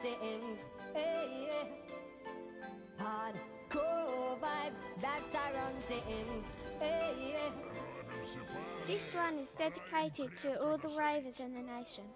things. Hey, yeah. Hardcore vibes that are run things. Hey, yeah. This one is dedicated to all the ravers in the nation.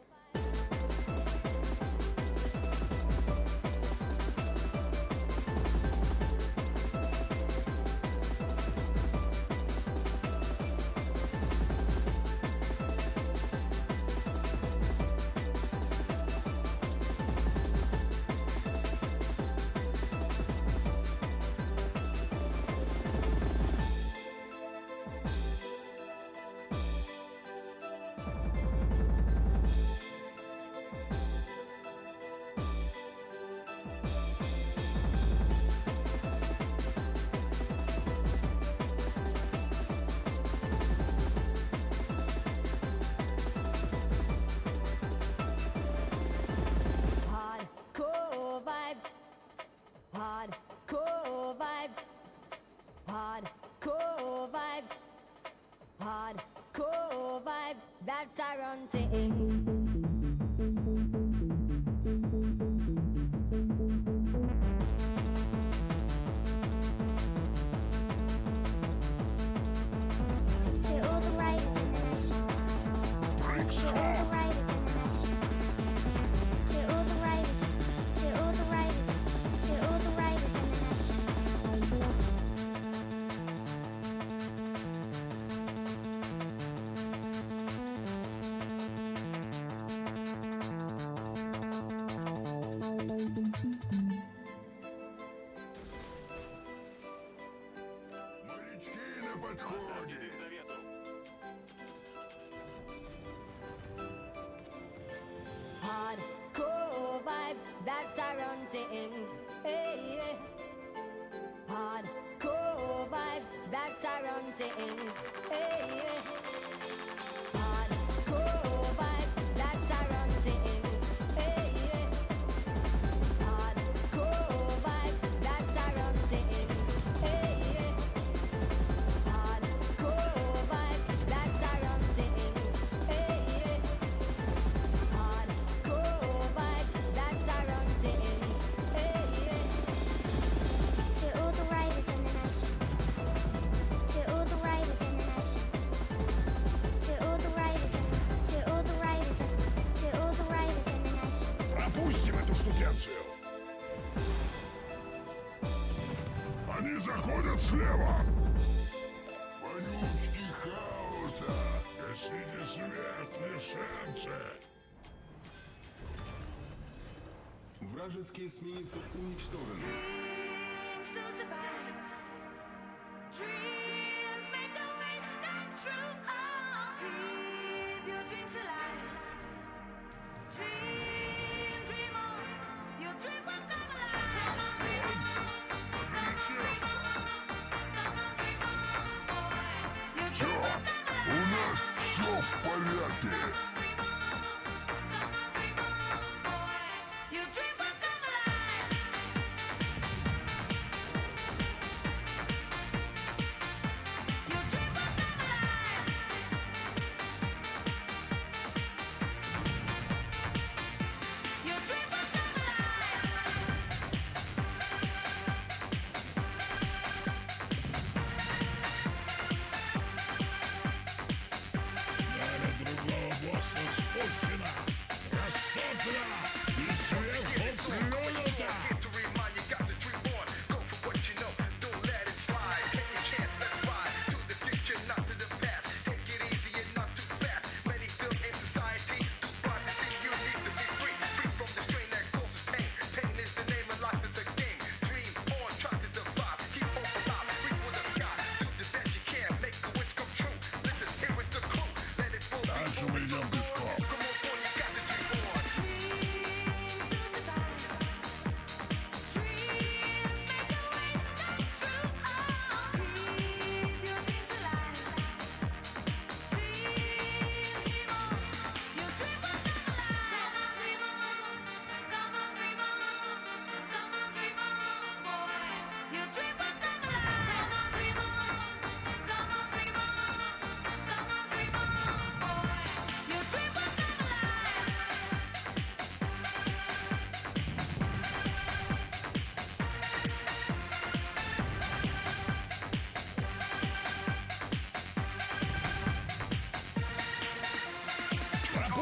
Hardcore vibes, hardcore vibes, hardcore vibes that are run things. Hardcore vibes that are run things. Hey, yeah. Hardcore vibes that are run things. Hey, yeah. Hardcore vibes that are run things. Hey, yeah. Hardcore vibes that are run things. Hey, yeah. Hardcore vibes that are run things. Hey, yeah. Hardcore vibes that are run things. Hey, yeah. To all the ravers in the nation. To all the ravers in the nation. To all the ravers in to all the ravers to all the ravers in the nation. Пропустим эту штукенцию! Они заходят слева! Вонючки хаоса! Гасите свет, лишенцы! Вражеские эсминцы уничтожены. Все, у нас все в порядке!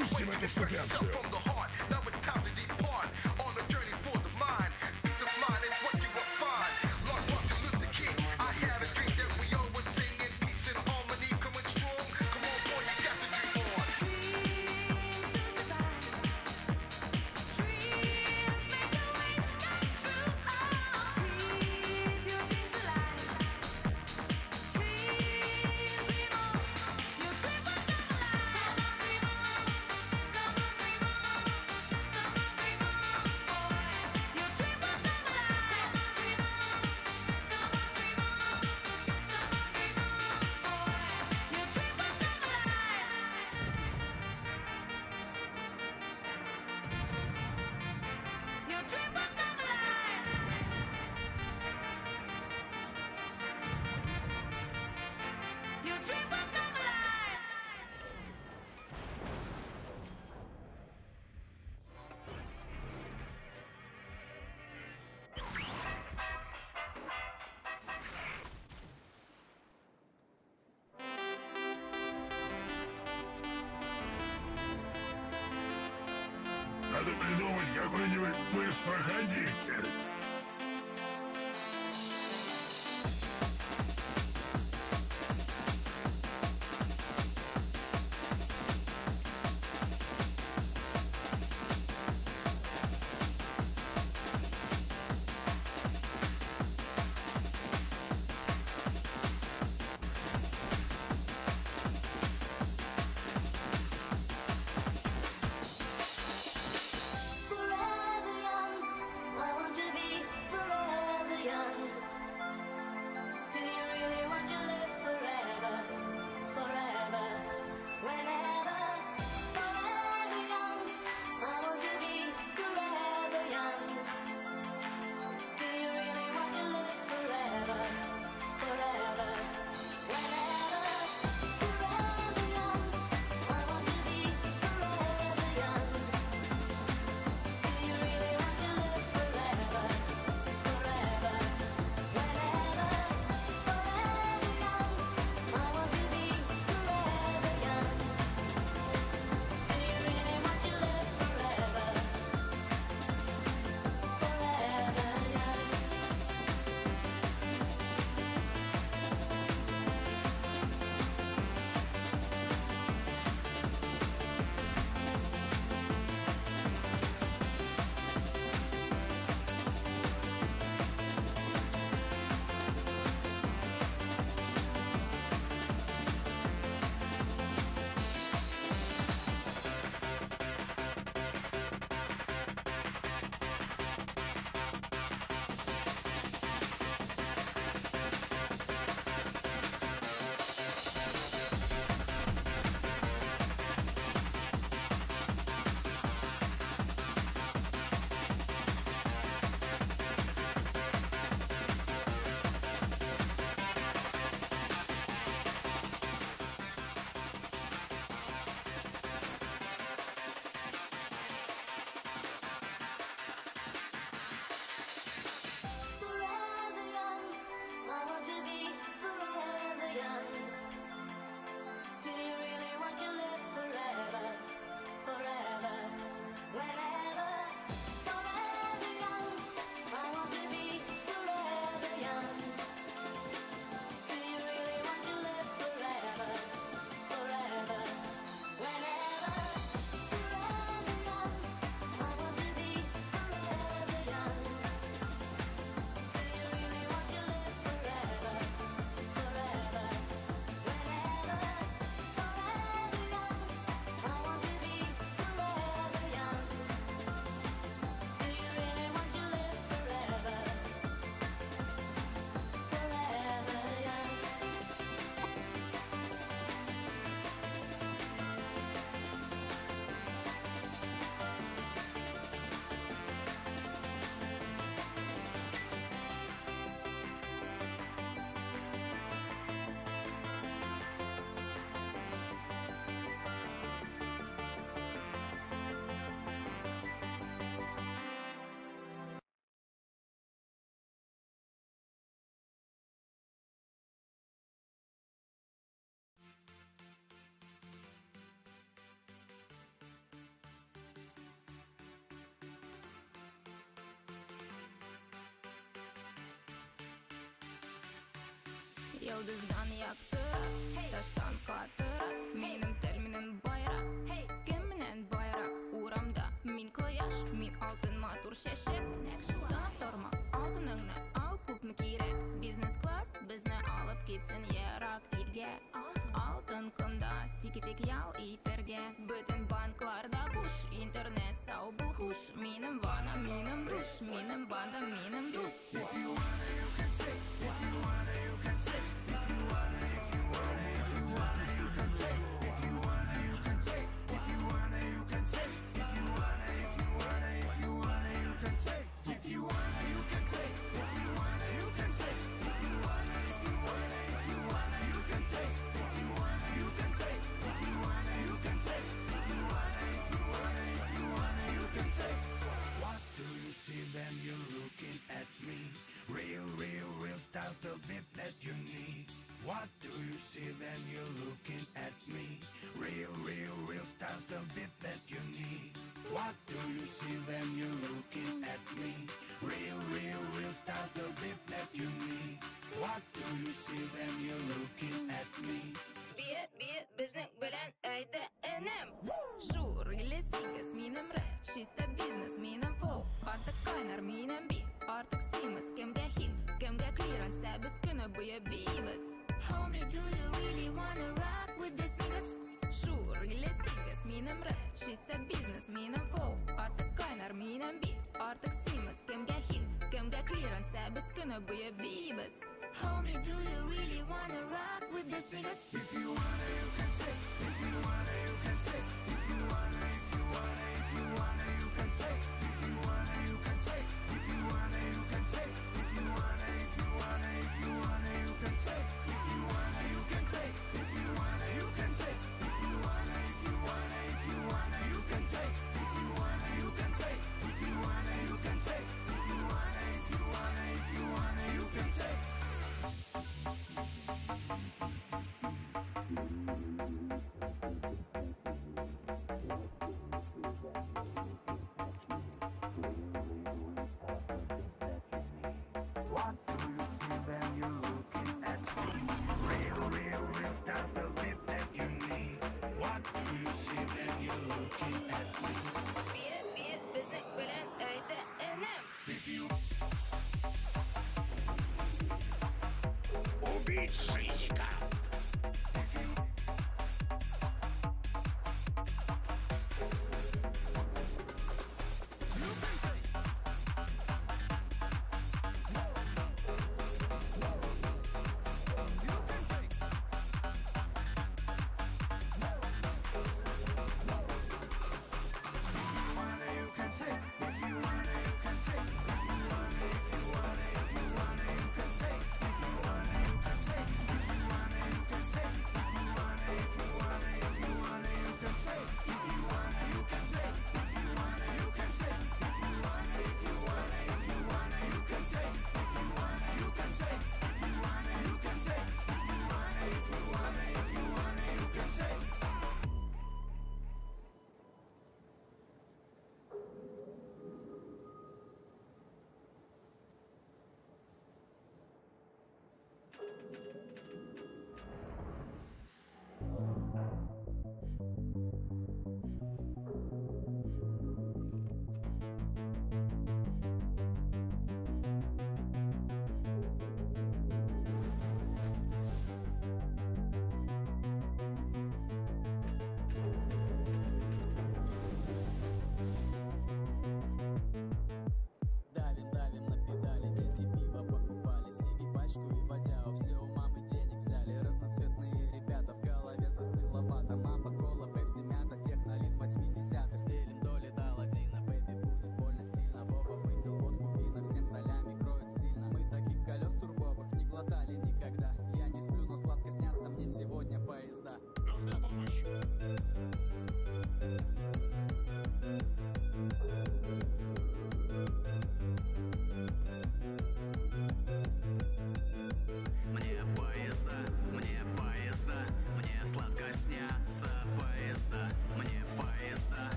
Запустим эту штукенцию. Надо придумать какой-нибудь быстроходитель. Forever young, why won't you be Yıldızdan yaktırak, taştan katırak, menim terminim bayrak, kiminen bayrak, uğramda min koyaş, min altın matur şeşet. Sanıp durma, altınыңны al kupmi kirek, business class bizni alıp gitsin yerak itge. Altın kumda tiki-tik yal iterge, bütün banklarda kuş, internet sağ bu huş. Minim vana, minim duş, minim banda, minim duş. If you wanna, you can take. If you wanna, you can take. If you wanna, if you wanna, if you wanna, you can take. If you wanna, you can take. If you wanna, you can take. If you wanna, if you wanna, if you wanna, you can take. If you wanna, you can take. If you wanna, you can take. If you wanna, if you wanna, if you wanna, you can take. If you wanna, you can take. If you wanna, you can take. If you wanna, if you wanna, if you wanna, you can take. What do you see when you're looking at me? Real, real, real style, the bit that you need. What do you see when you're looking at me? Real, real, real style, the bit that you need. What do you see when you're looking at me? Real, real, real style, the bit that you need. What do you see when you're looking at me? Biye bizning bilan ayda enem. Shu relesigas minim rap, shista business minim flow. Artık kaynar minim beat, artık simas kimga hit, kimga clearance, biz kuni buya beavers. Homie, do you really wanna rock with this niggas? Shu relesigas minim rap, shista business minim flow. Artık kaynar minim beat, artık simas kimga hit, kimga clearance, biz kuni buya beavers. Homie, do you really wanna rock with this niggas? If you wanna, you can take. If you wanna, you can take. If you wanna, if you wanna, if you wanna, you can take. If you wanna, you can take. If you wanna, you can take. If you wanna, if you wanna, if you wanna, you can take. If you wanna, you can take. If you wanna, you can take. If you wanna, if you wanna, if you wanna, you can take. If you wanna, you can take. If you wanna, you can take. If you wanna, if you wanna, if you wanna, you can take. What do you see when you're looking at me? Real, real, real style, the bit that you need. What do you see when you're looking at me? Biye bizning bilan ayda enem. If you Убить Шизика. If you wanna,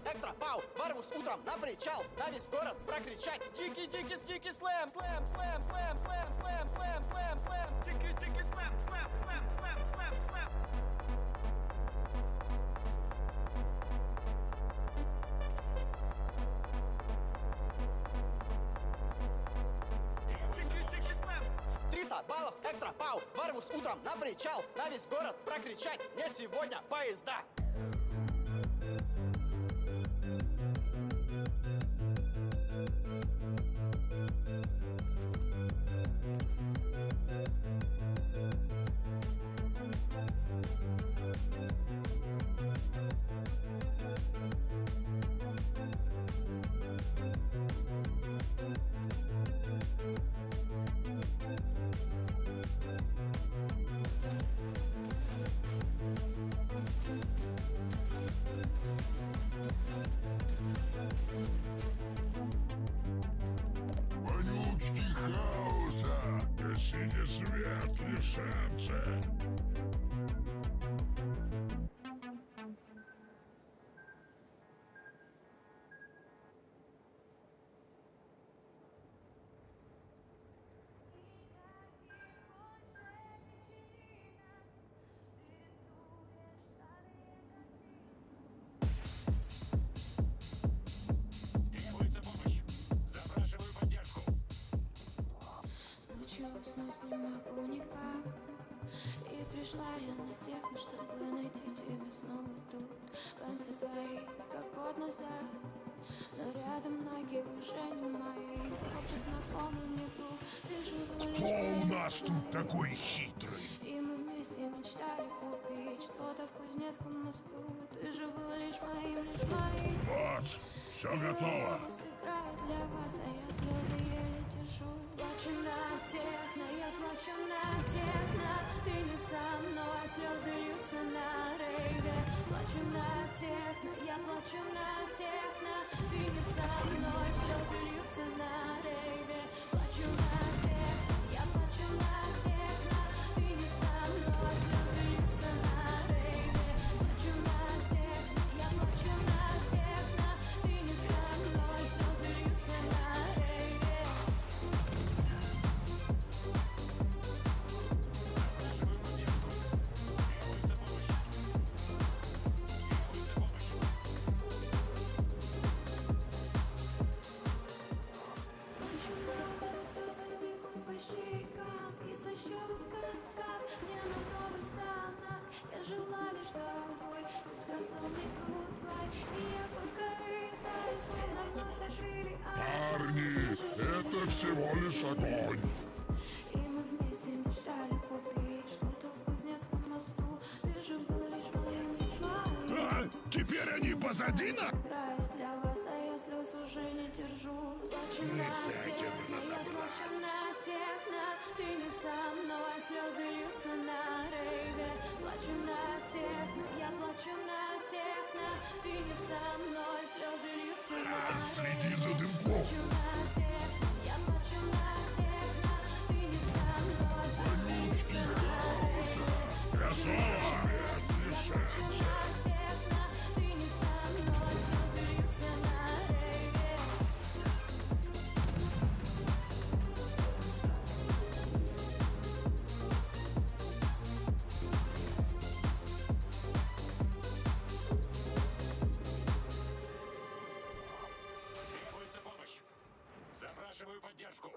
экстра, пау. Ворвусь утром на причал, на весь город прокричать: дикий-дикий стики слэм, слэм, слэм, слэм, слэм, слэм, слэм, слэм, слэм, дикий-дикий слэм, слэм, слэм, слэм, слэм, слэм. Дикий-дикий слэм. 300 баллов, экстра, пау. Ворвусь утром на причал, на весь город прокричать: мне сегодня поезда. Вонючки хаоса, синий свет лишенцы. Требуется помощь. Запрашиваю поддержку. Ночью уснуть не могу никак. И пришла я на техно, чтобы найти тебя снова тут. Пальцы твои, как год назад, но рядом ноги уже не мои. Топчет знакомый мне грув. Ты же был лишь Кто у моим, нас тут моим. такой хитрый? И мы вместе мечтали купить что-то в Кузнецком мосту. Ты же был лишь моим, лишь моим. Вот, все готово. Сыграет для вас, а я слезы еле держу. Плачу на техно, я плачу на техно. Ты не со мной, слезы льются на рейве. Плачу на техно, я плачу на техно. Ты не со мной, слезы льются на рейве. Плачу на техно, я плачу на техно. Ты не со мной, слезы льются на рейве. Плачу на техно, я плачу на техно. Ты не со мной, слезы льются на рейве. Запрашиваю поддержку. Требуется помощь. Требуется помощь. Начинаю взрослые слезы бегут по щекам и со щек как мне на новый станок. Я жила лишь тобой, ты сказал мне goodbye, и я горько рыдаю, словно вновь закрыли Парни, это всего лишь огонь. И мы вместе мечтали купить что-то в Кузнецком мосту. Ты же был лишь моим, лишь моим. А, теперь они позади нас? Сыграет для вас, а я слез уже не держу. Плачу на техно, я плачу на техно. Ты не со мной, слезы льются на рейве. Плачу на техно, я плачу на техно. Ты не со мной, слезы льются на рейве. Следи за дымком. Плачу на техно, я плачу на техно. Ты не со мной, слезы льются на рейве. Плачу на техно, я плачу на техно. Ты не со мной, слезы льются на рейве. Требуется помощь. Запрашиваю поддержку.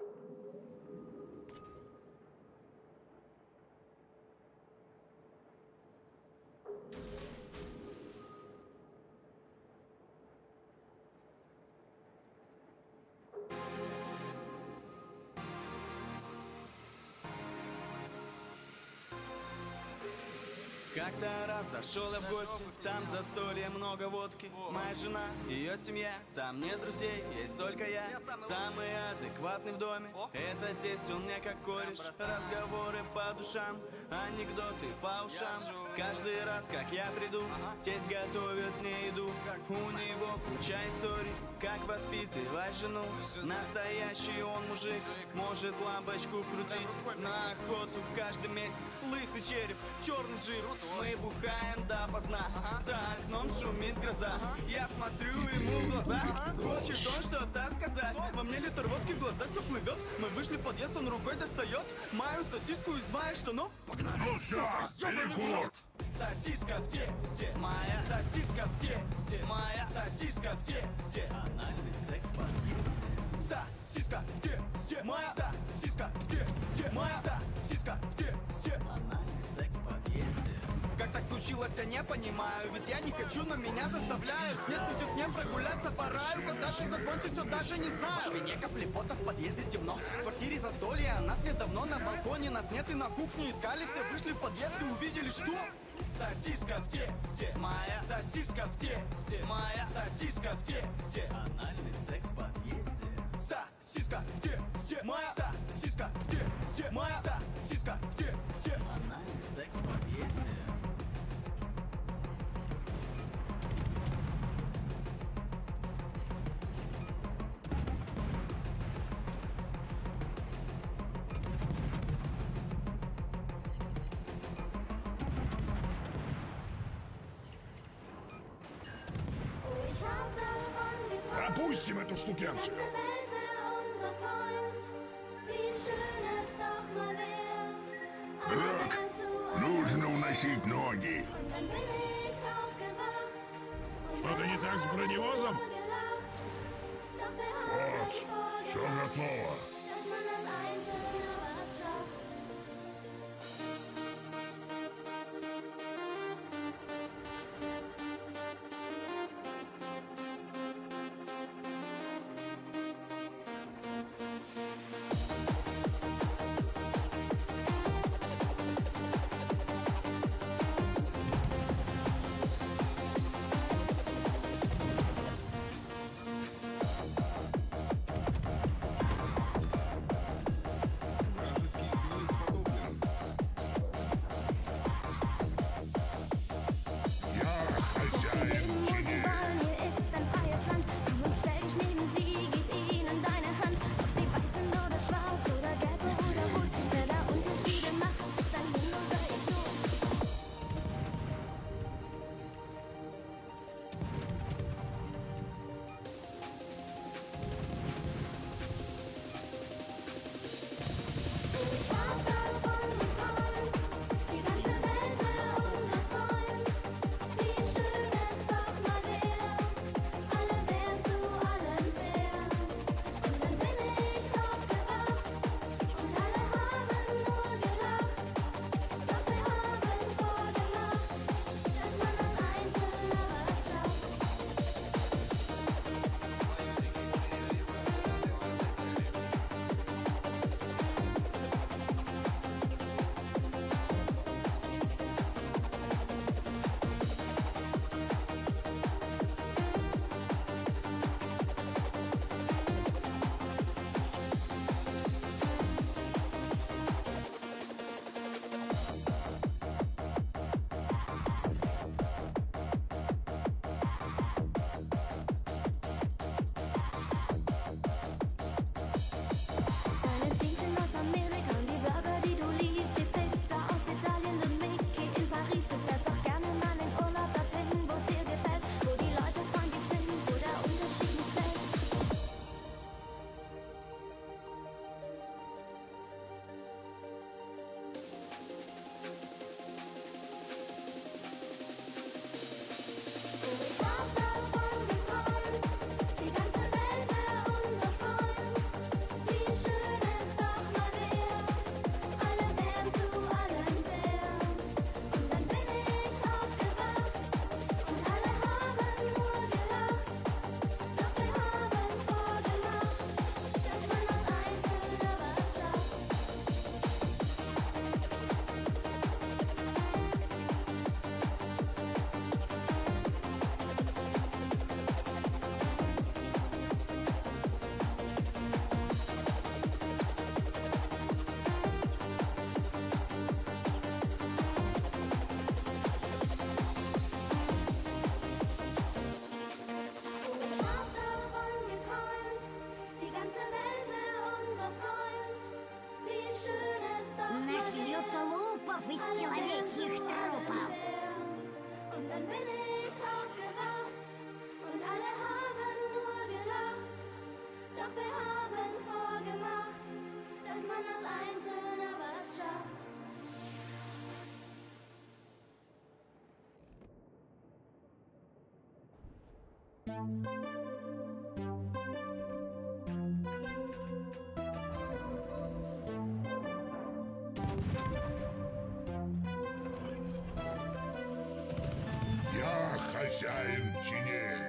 Как-то раз зашел я в гости, там застолье, много водки. Моя жена, ее семья, там нет друзей, есть только я. Самый адекватный в доме, это тесть, он мне как кореш. Разговоры по душам, анекдоты по ушам. Каждый раз, как я приду, тесть готовит мне еду. У него куча историй, как воспитывать жену. Настоящий он мужик, может лампочку крутить. На охоту каждый месяц, лысый череп, черный жир. Мы бухаем допоздна, за окном шумит гроза. Я смотрю ему в глаза, хочет он что-то сказать. Во мне литр водки, в глазах все плывет. Мы вышли в подъезд, он рукой достает мою сосиску из моих штанов. Погнали! Ну все, телепорт! Сосиска в тесте, моя сосиска в тесте, моя сосиска в тесте. Анальный секс в подъезде. Сосиска в тесте, моя сосиска в тесте, моя сосиска в тесте. Анальный секс в подъезде. Как так случилось, я не понимаю. Ведь я не хочу, но меня заставляют. Мне светит мне прогуляться по раю. Когда же закончится, даже не знаю. В спине капли пота, в подъезде темно. В квартире застолье, а нас недавно. На балконе нас нет и на кухне искали. Все вышли в подъезд и увидели, что... Сосиска в тесте, моя сосиска в тесте, моя сосиска в тесте. Анальный секс в подъезде. Сосиска в тесте, моя сосиска в тесте, моя сосиска в тесте. Анальный секс в подъезде. Опустим эту штукенцию. Так, нужно уносить ноги. Что-то не так с броневозом? Вот, все готово. Наш ютолупов из человечьих трупов. Я хозяин теней.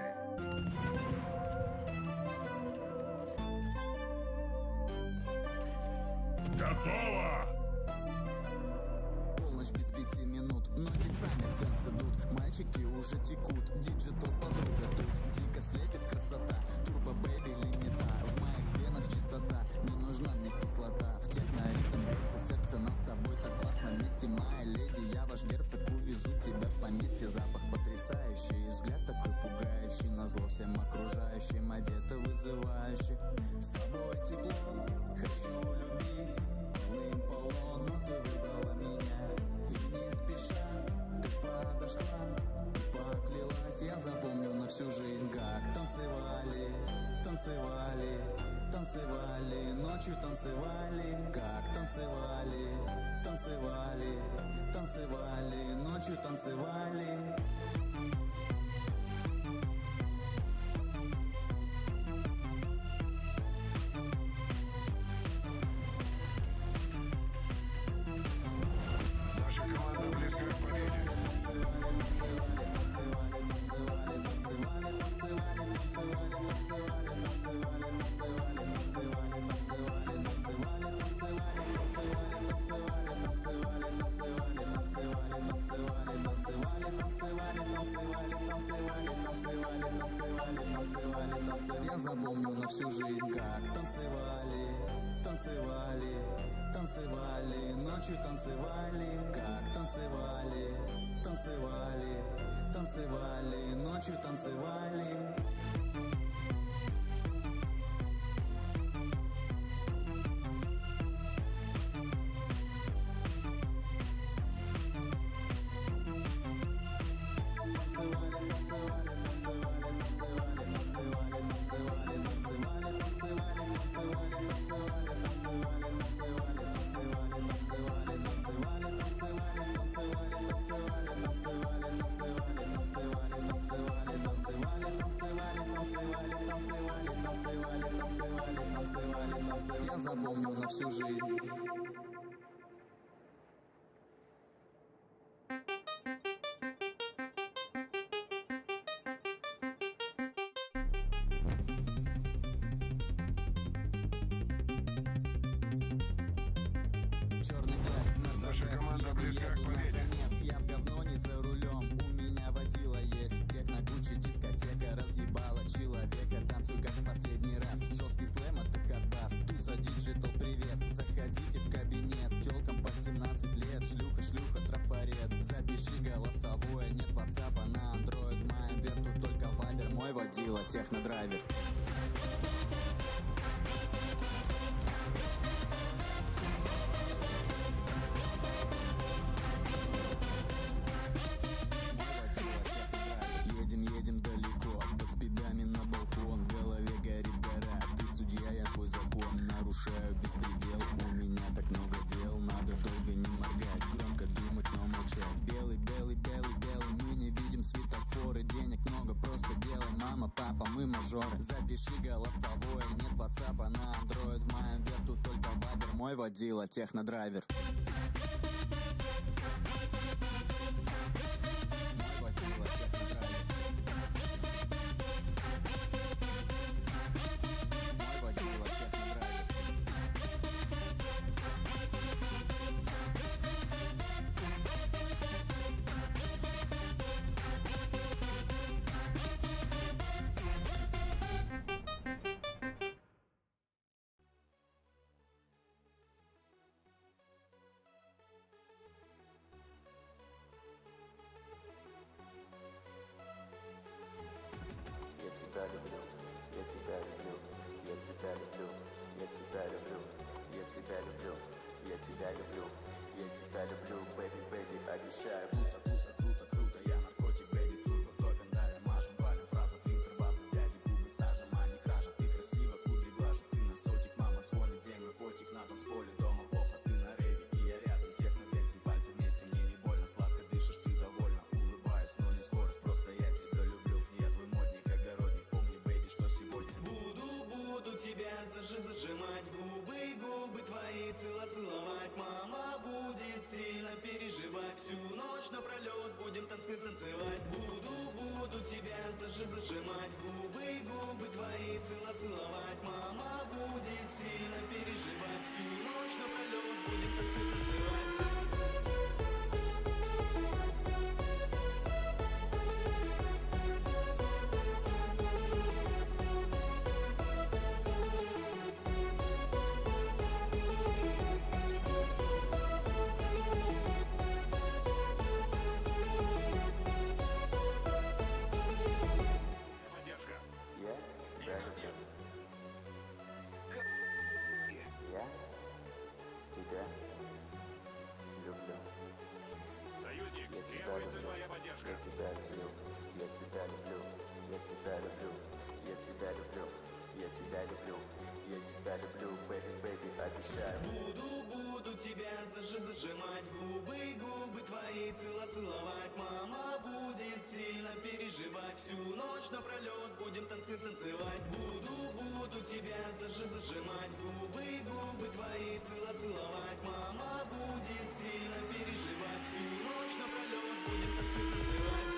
Готово! Полночь без 5 минут, ноги сами в танц идут. Мальчики уже текут, диджитал подруга тут. Дико слепит красота, турбо бэйби лимита. В моих венах чистота, не нужна мне кислота. В техноритм бьется сердце, нам с тобой так классно вместе. Моя леди, я ваш герцог, увезу тебя в поместье. Запах потрясающий, взгляд такой пугающий. Назло всем окружающим, одета вызывающе. С тобой тепло, хочу любить. Полным полон, но ты выбрала меня. И не спеша, ты подошла, поклялась. Я запомню на всю жизнь, как танцевали, танцевали, танцевали, ночью танцевали, как танцевали, танцевали, танцевали, ночью танцевали. Я запомню на всю жизнь, как танцевали, танцевали, танцевали, ночью танцевали, как танцевали, танцевали, танцевали, ночью танцевали. Я запомню на всю жизнь. Черный блэк, Мерседес, еду на замес. Я в говно не за рулем, у меня водила есть. Технокуча, дискотека, разъебала человека. Танцуй как в последний раз, жесткий слэм это хардбас. Туса, диджитал, привет, заходите в кабинет. Тёлкам по 17 лет, шлюха, шлюха, трафарет. Запиши голосовое, нет ватсапа на андроид. В моем верту только вайбер, мой водила, технодрайвер. Едем далеко, под спидами на балкон. В голове горит гора, ты судья, я твой закон. Нарушаю беспредел, у меня так много дел. Надо долго не моргать, громко думать, но молчать. Белый, белый, белый, белый, мы не видим светофоры. Денег много, просто делай, мама, папа, мы мажоры. Запиши голосовое, нет ватсапа на андроид. В моем верту только вайбер, мой водила, технодрайвер. зажимать губы, губы твои целовать. Мама будет сильно переживать, всю ночь напролет будем танцевать. Буду тебя зажимать губы, губы твои целовать. Мама будет сильно переживать, всю ночь напролет будем танцевать. Буду тебя зажимать губы, губы твои целовать. Мама будет сильно переживать, всю ночь напролет будем танцевать.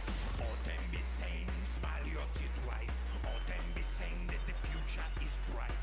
Smile your teeth white, or then be saying that the future is bright.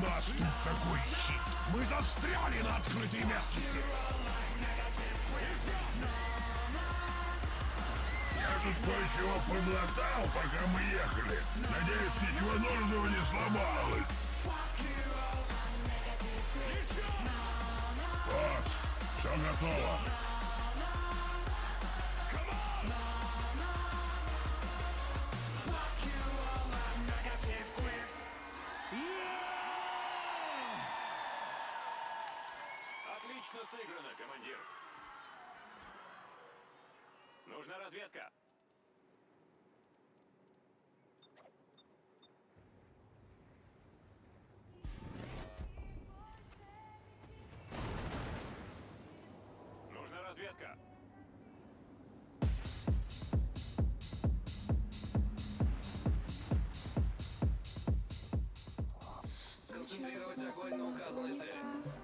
нас тут такой щит? Мы застряли на открытой местности. Я тут кое-чего подлатал, пока мы ехали. Надеюсь, ничего нужного не сломалось. Вот, все готово. Отлично сыграно, командир. Нужна разведка. Нужна разведка. Сконцентрировать огонь на указанной цели.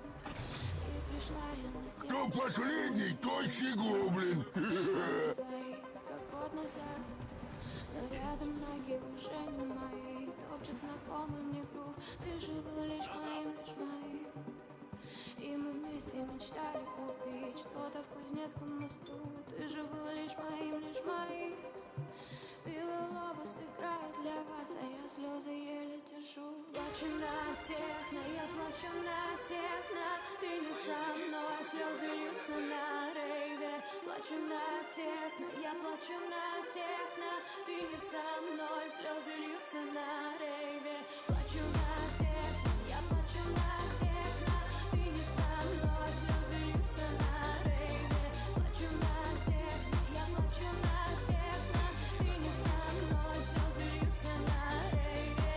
Кто последний, тощий гоблин. Как год назад, но рядом ноги уже не мои. Топчет знакомый мне грув. Ты же был лишь моим, лишь моим. И мы вместе мечтали купить что-то в Кузнецком мосту. Ты же был лишь моим, лишь моим. Белый лобос играет для вас, а я слезы еле держу. Плачу на техно, я плачу на техно. Ты не со мной, слезы льются на рейве. Плачу на техно, я плачу на техно. Ты не со мной, слезы льются на рейве. Плачу на техно, я плачу на техно. Ты не со мной, слезы льются на рейве. Плачу на техно, я плачу на техно. Ты не со мной, слезы льются на рейве.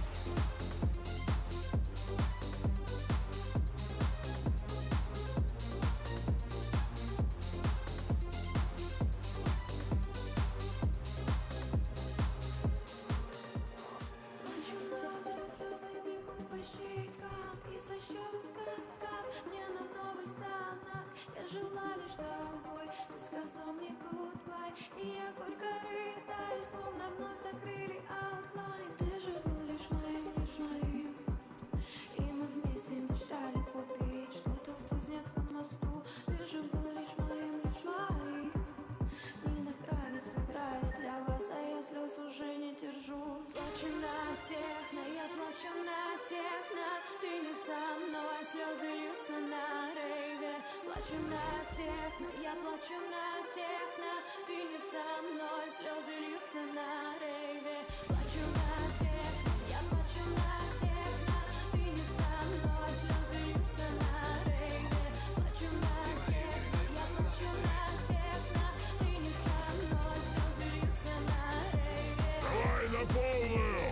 Плачу на взрыв, слезы бегут по щекам. И со щек кап-кап мне на новый станок. Я жила лишь тобой, ты сказал мне goodbye. И я горько рыдаю, словно вновь закрыли аутлайн. Ты же был лишь моим, лишь моим. И мы вместе мечтали купить что-то в Кузнецком мосту. Ты же был лишь моим, лишь моим. Нина Кравец играет для вас, а я слез уже не держу. Плачу на техно, я плачу на техно. Ты не со мной, слезы льются на рейве. Плачу на техно, я плачу на техно. Ты не со мной, слезы льются на рейве. Плачу на техно, я плачу на техно. Ты не со мной, слезы льются на рейве. Плачу на техно, я плачу на техно. Ты не со мной, слезы льются на рейве. Давай на полную.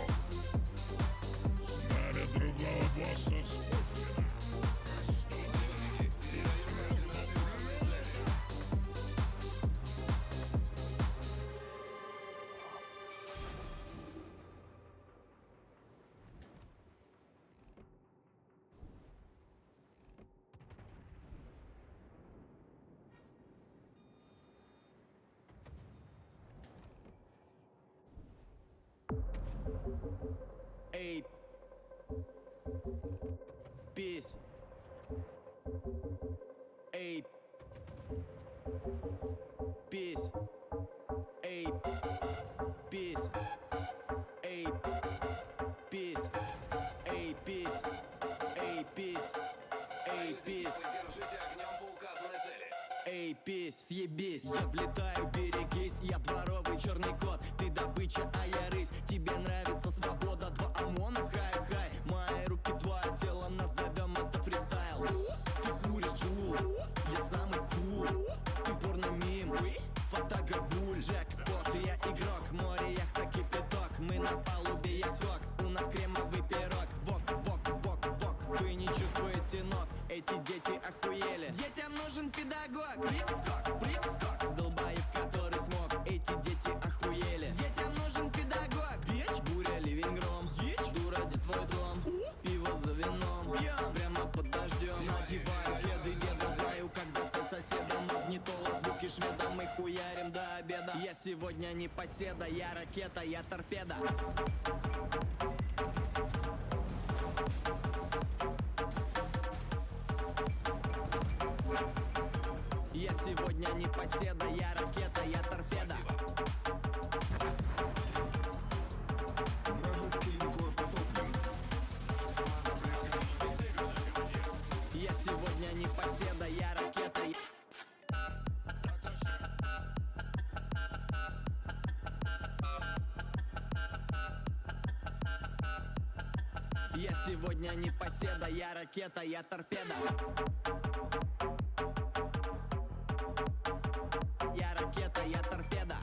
С нами другого босса спущено. Эй, пись. Эй, пись. Эй, пись. Эй, пись. Эй, пись. Эй, пись. Эй, пись. Держите огнем по указанной цели. Эй, пись, съебись, я влетаю, берегись. Я дворовый черный кот, ты добыча, а я рысь. Тебе нравится свобода, два ОМОНа, хай-хай. Мои руки, твое тело, назовем это фристайл. Ты куришь джул, я самый кул. Ты порно-мим, фотогагуль. Джекпот, я игрок, море, яхта, кипяток. Мы на палубе, я кок, у нас кремовый пирог. Вок, вок, вок, вок, вы не чувствуете ног. Эти дети охуели. Детям нужен педагог. Прыг-скок, долбоеб, который смог. Эти дети охуели. Детям нужен педагог. Бич, буря, ливень, гром. Дичь, дура, где твой дом? Пиво за вином, прямо под дождем. Надеваю кеды, деда, знаю, как достать соседа. Магнитола, звуки шведа, мы хуярим до обеда. Я сегодня не поседа, я ракета, я торпеда. сегодня непоседа, я ракета, я торпеда. Вражеский линкор потоплен. Я сегодня непоседа, я ракета. Я сегодня непоседа, я ракета, я торпеда. Я ракета, я торпеда.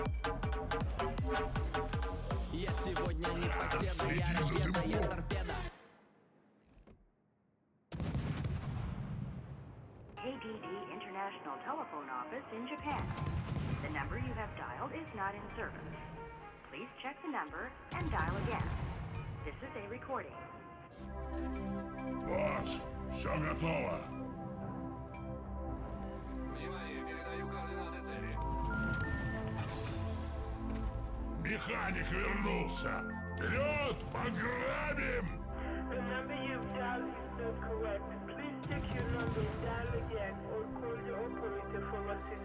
Я сегодня непоседа, я ракета, я торпеда. KDD International Telephone Office in Japan. The number you have dialed is not in service. Please check the number and dial again. This is a recording. Босс, все готово. Внимание, передаю координаты цели. Механик вернулся. Вперед, пограбим! The number you've dialed is not correct. Please check your number and dial again or call the operator for assistance.